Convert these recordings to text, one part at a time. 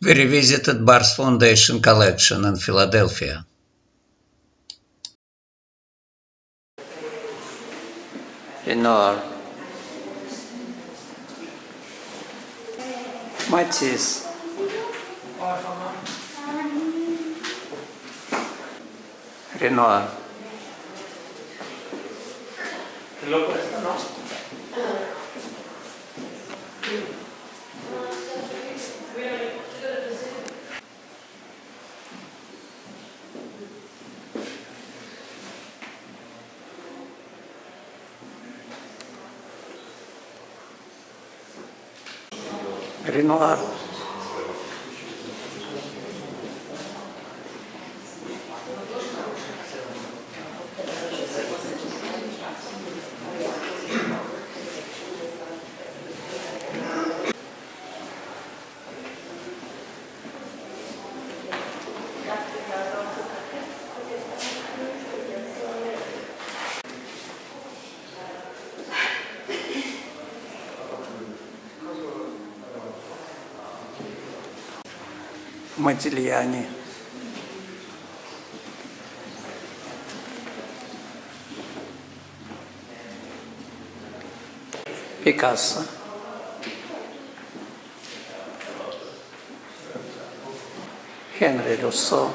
We revisited Barr's Foundation collection in Philadelphia. Renoir, Matisse, Renoir, Renoir, Modigliani, Picasso, Henri Rousseau,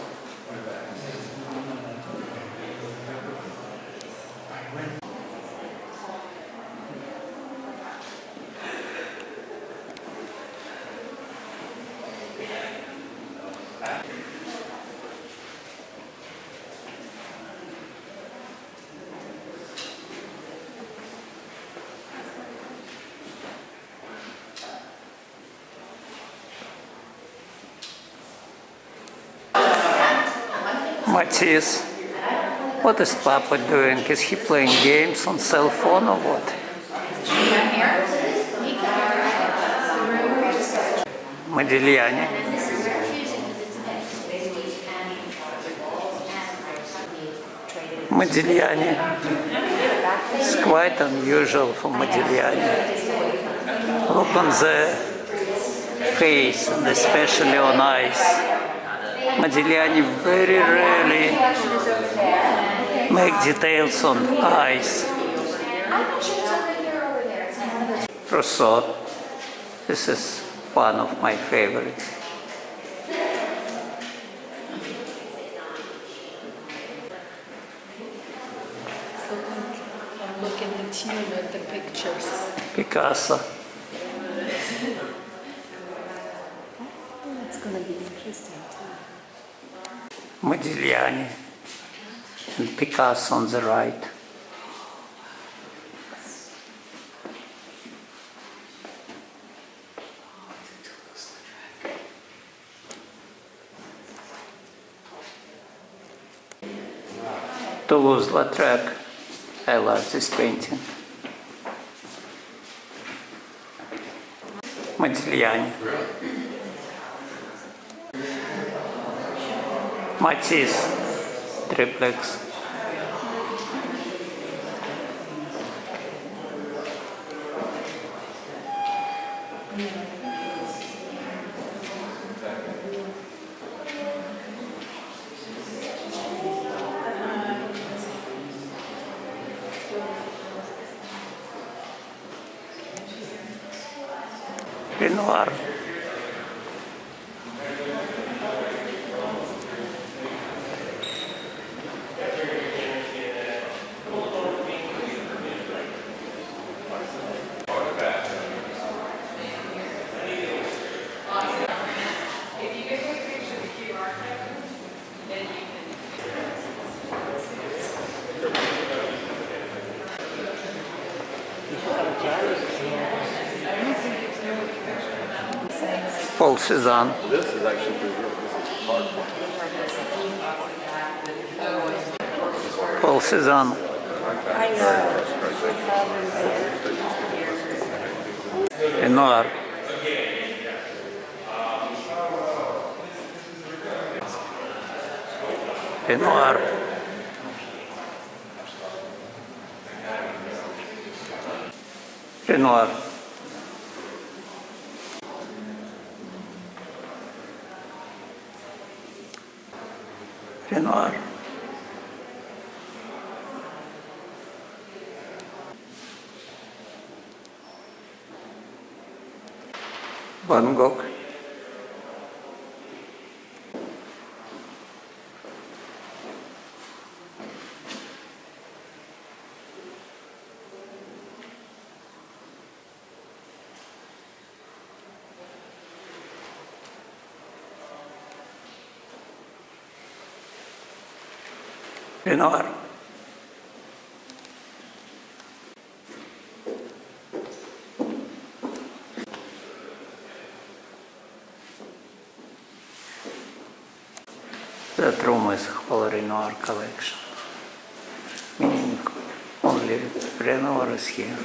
Matisse. What is Papa doing? Is he playing games on cell phone or what? Modigliani. Modigliani. It's quite unusual for Modigliani. Look on the face and especially on eyes. Modigliani very rarely make details on eyes. Rousseau, this is one of my favorites. I'm looking at you at the pictures. Picasso. That's going to be interesting too. Modigliani and Picasso on the right. Toulouse-Lautrec. I love this painting. Modigliani. Matisse, triplex. Renoir. Paul Cézanne. This is actually pretty good. This is hard. Paul Cézanne. Renoir. Renoir. Renoir. Renoir. Van Gogh. Renoir. That room is whole Renoir collection, meaning only Renoir is here.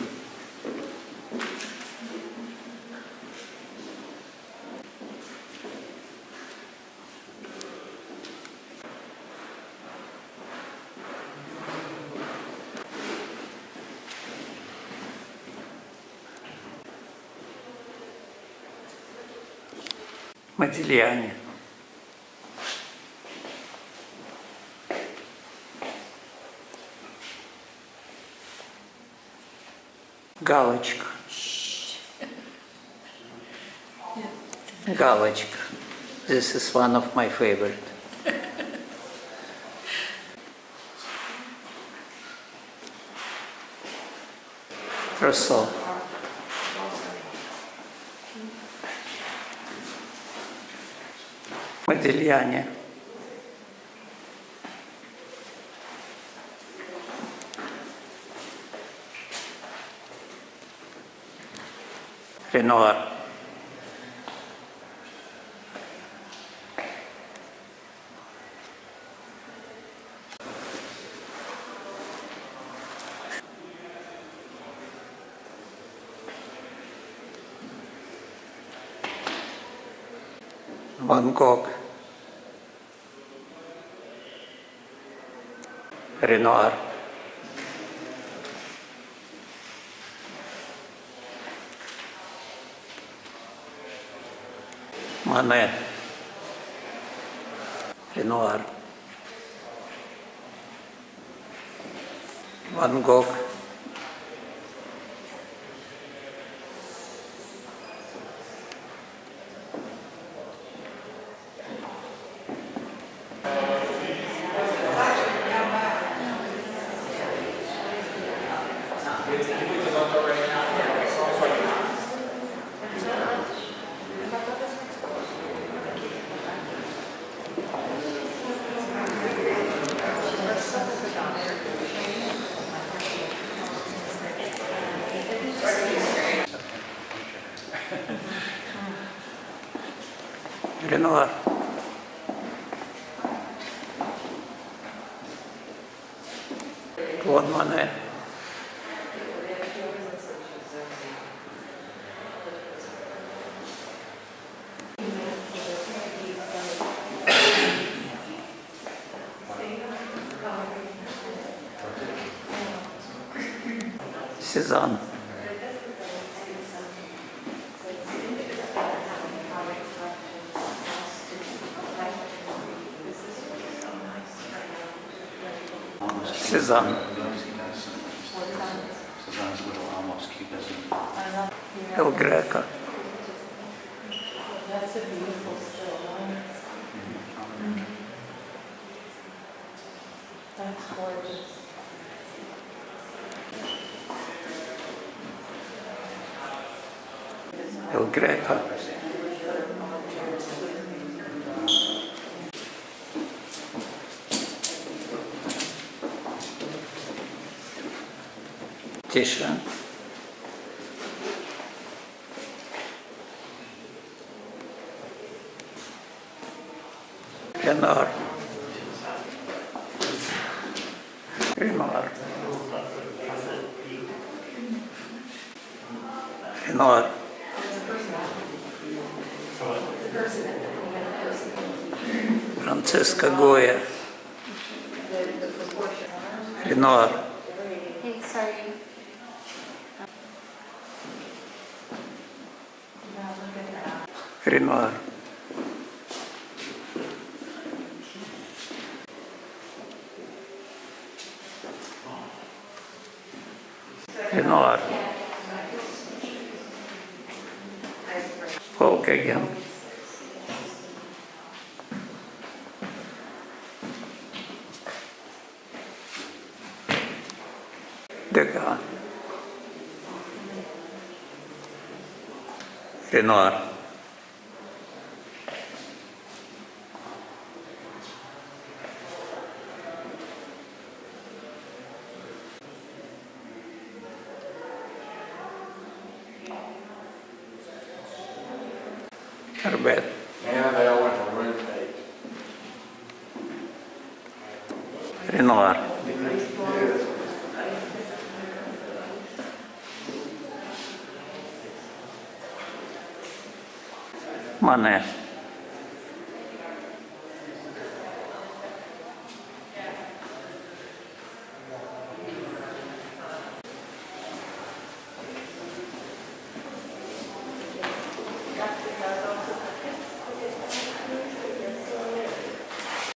Modigliani. Галочка. Галочка. This is one of my favorite. Rousseau. Modigliani. Renoir. Van Gogh. Renoir. Manet. Renoir. Van Gogh. Renoir. Claude Monet. Cézanne. Cézanne. El Greco. That's a beautiful still life. That's gorgeous. El Greco. Titian. Renoir. Renoir. Renoir. Francesca Goya. Renoir. Hey, sorry. Renoir. Renoir. Gauguin. Degas. Renoir. Courbet. And they all went to room 8. Renoir. Manet.